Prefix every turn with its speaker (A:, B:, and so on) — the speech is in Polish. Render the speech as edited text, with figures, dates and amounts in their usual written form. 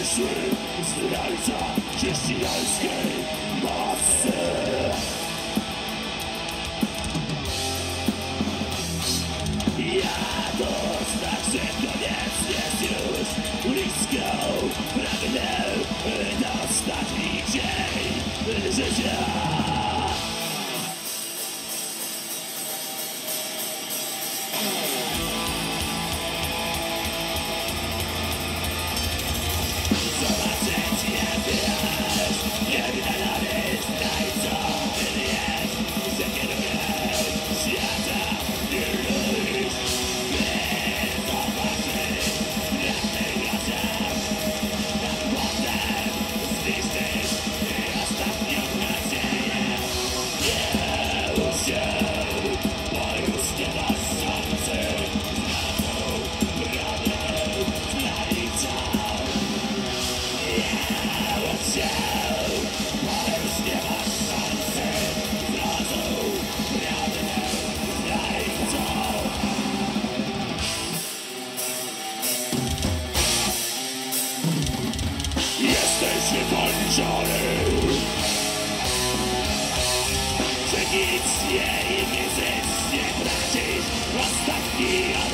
A: Przyszły zdrajca chrześcijańskiej mocy. Ja to znak, że koniec jest już blisko. Pragnę na ostatni dzień życia. Zobaczyć niewidzialny zdrajco. Ty jest, że kierujesz świata i lubisz. By zobaczyć jasnych oczach, a potem zniszczyć ostatnią nadzieję. Nie łudź się, bo już nie masz szansy. Zdradzą prawdę zdrajcą. Nie łudź się, bo już nie masz szansy. Zdradzą prawdę zdrajcą. Jesteś wykończony, że nic nie i fizycznie tracisz. Ostatni